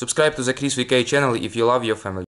Subscribe to the Chris VK channel if you love your family.